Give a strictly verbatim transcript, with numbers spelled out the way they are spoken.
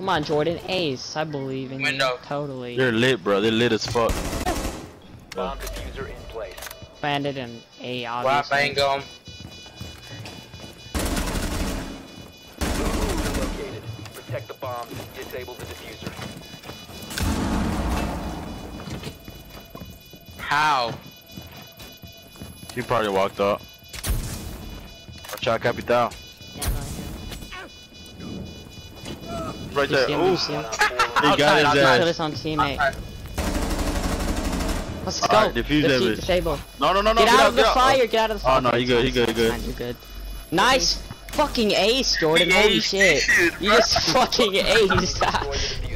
Come on, Jordan. Ace. I believe in Window. you. Totally. They're lit, bro. They're lit as fuck. Bomb diffuser in place. Bandit and A, Wow, obviously. bang him. Located. Protect the bomb. Disable the diffuser. How? He probably walked up. Watch out, Capital. Yeah, no, Right You there. see him, you Ooh. see him. He got his Kill ass. his own teammate. Outside. Let's All go. right, defuse that Defuse bitch. disable. No, no, no, no. Get out of the get fire. Get out of the fire. Oh, no, you good, you good, you good. Fine, you're good. Nice fucking ace, Jordan. Holy shit. You just fucking aced.